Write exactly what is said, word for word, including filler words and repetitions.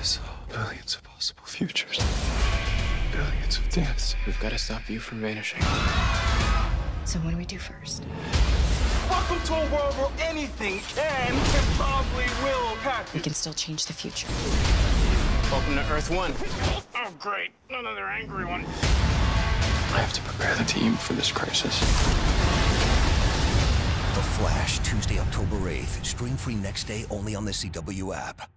saw billions of possible futures, billions of deaths. We've got to stop you from vanishing. So what do we do first? Welcome to a world where anything can and probably will happen. We can still change the future. Welcome to Earth One. Oh, great. Another angry one. I have to prepare the team for this crisis. The Flash, Tuesday, October eighth. Stream free next day only on the C W app.